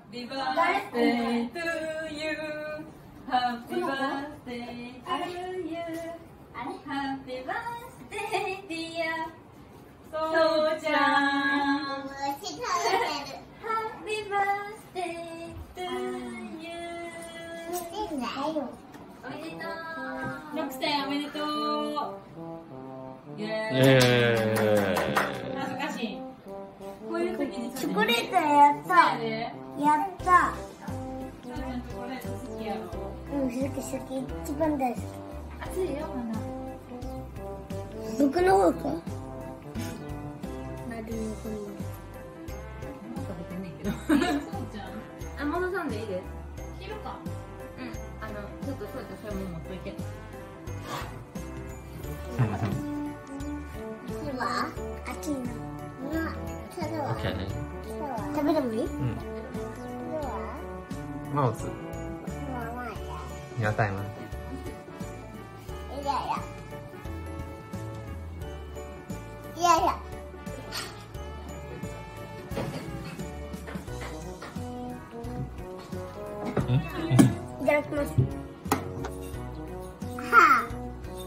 Happy birthday to you. Happy birthday to you. Happy birthday dear そうちゃん。Happy birthday to you. おめでとう。6歳おめでとう。イエーイ。恥ずかしい。こういう時にチョコレートやった。やった。 チョコレート好きやろ。 うん、好き好き。一番大好き。 熱いよ、まだ。 僕の方か。 食べてんねんけど。そうじゃん。あ、戻さんでいいです。切るか。うん。ちょっとそうやってそれも持っといて。 火は熱いの。それは。 OK。 食べてもいい？うん。 帽子。你要戴吗？ いやいや。いただきます。はあ。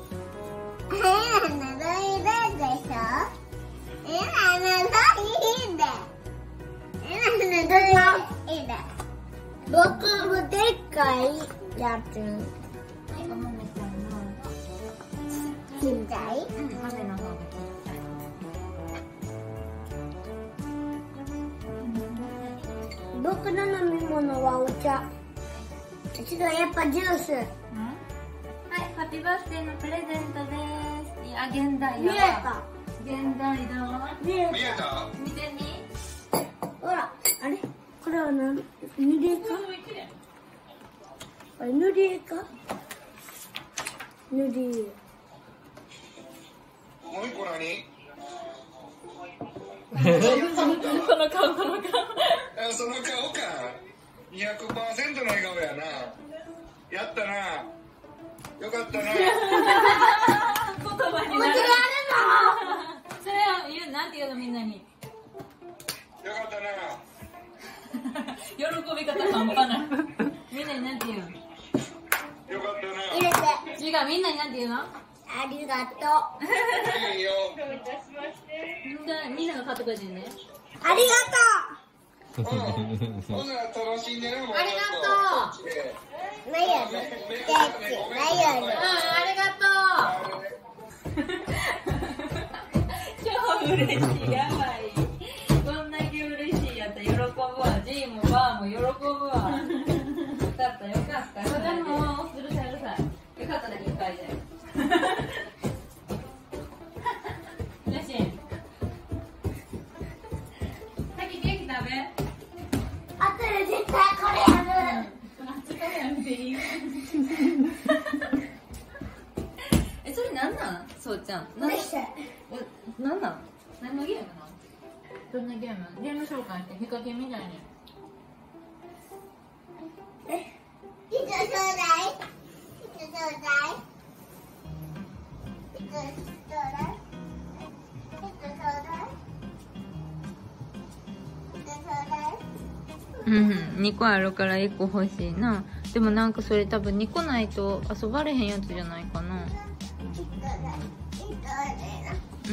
僕もでっかいやつ。ちっちゃい？僕の飲み物はお茶。ちょっとやっぱジュース。はい、 ハッピーバースデーのプレゼントです。いや、現代だわ。 見えた。 現代だわ。 見えた。 見てみ。 ほら、あれこれは何？塗り絵か？あれ塗り絵か？塗り絵。 もう一個何？ この顔、この顔。 その顔か。200% の笑顔やな。やったな。よかったな。 言葉になる。それを言う、なんて言うのみんなに。 よかったな。 喜び方半端ない。みんなになんて言うの？ よかったな。 入れて。 違う、みんなになんて言うの？ ありがとう。 いいよ。 みんなが買ってくれてるね。 ありがほな楽しんでな。 ありがとう。 何やねん。何やねん。 ありがとう。超嬉しい、やばい。こんだけ嬉しいやったら喜ぶわ。G もバーも喜ぶわ。よかった、よかった。それもうるさい、うるさい。よかったね、一回で。よし。先ケーキ食べ。 あとで絶対これやる。 それなんなん？そうちゃん。なんなん？何のゲームなの？どんなゲーム？ゲーム紹介して、ヒカキンみたいに。 ちょうだい。ちょうだい。ちょうだい。 うん、2個あるから1個欲しいな。でもなんかそれ多分2個ないと遊ばれへんやつじゃないかな。うん。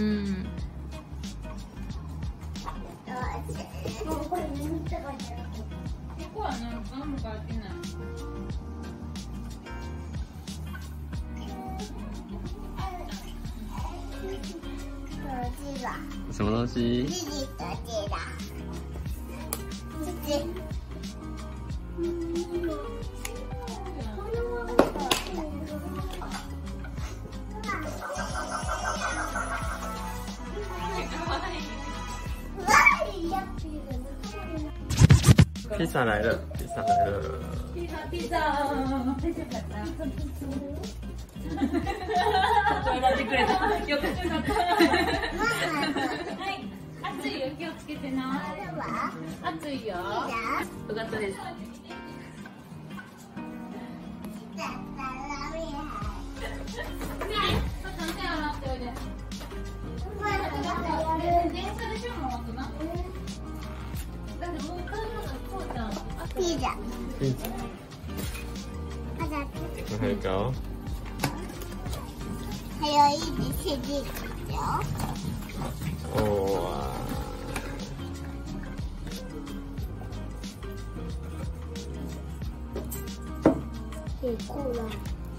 これ塗ったから。 2個はね、何も書いてない。 什么东西？披萨来了，披萨来了。 ピザ大丈夫だった？笑ってくれた。よかった。はい。熱いよ、気をつけてな。熱いよ。よかったです。手洗っておいで。電車でしょ、もうな。だってもう帰るのこうちゃん。 ピザ。 ピザ。 まだ、 还有一个哦。 还有一点是这个哟。 哇！ 很酷了。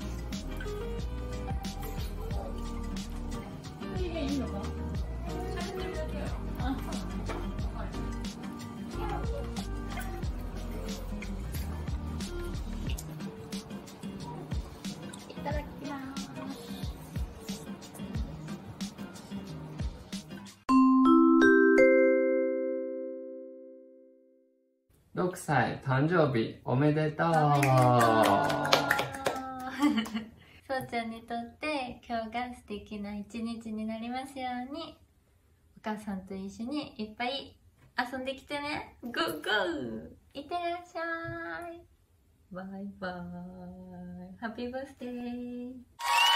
いただきます。 6歳誕生日おめでとう。 そうちゃんにとって今日が素敵な一日になりますように。お母さんと一緒にいっぱい遊んできてね。ゴーゴー。いってらっしゃい。バイバイ。ハッピーバースデー。